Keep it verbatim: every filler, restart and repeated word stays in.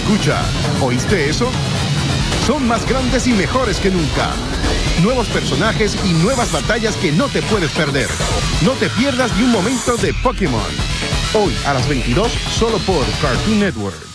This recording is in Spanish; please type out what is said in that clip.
Escucha, ¿oíste eso? Son más grandes y mejores que nunca. Nuevos personajes y nuevas batallas que no te puedes perder. No te pierdas ni un momento de Pokémon. Hoy a las veintidós, solo por Cartoon Network.